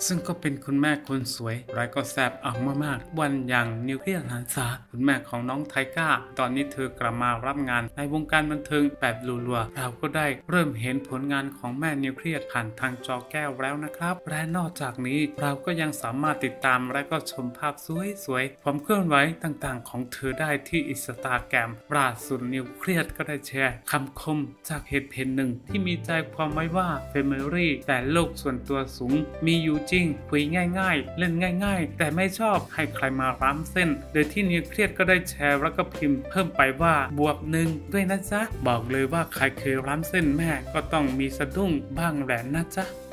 ซึ่งก็เป็นคุณแม่คนสวยและก็แซ่บเอามากๆวันอย่างนิวเคลียร์หันษาคุณแม่ของน้องไทก้าตอนนี้เธอกลับมารับงานในวงการบันเทิงแบบรัวๆเราก็ได้เริ่มเห็นผลงานของแม่นิวเคลียร์ผ่านทางจอแก้วแล้วนะครับและนอกจากนี้เราก็ยังสามารถติดตามและก็ชมภาพสวยๆความเคลื่อนไหวต่างๆของเธอได้ที่อินสตาแกรมล่าสุดนิวเคลียร์ก็ได้แชร์คำคมจากเพจหนึ่งที่มีใจความไว้ว่า Family แต่โลกส่วนตัวสูงมีอยู่จริงคุยง่ายๆเล่นง่ายๆแต่ไม่ชอบให้ใครมาล้ำเส้นโดยที่นิวเคลียร์ก็ได้แชร์แล้วก็พิมพ์เพิ่มไปว่า+1ด้วยนะจ๊ะบอกเลยว่าใครเคยล้ำเส้นแม่ก็ต้องมีสะดุ้งบ้างแหละนะจ๊ะ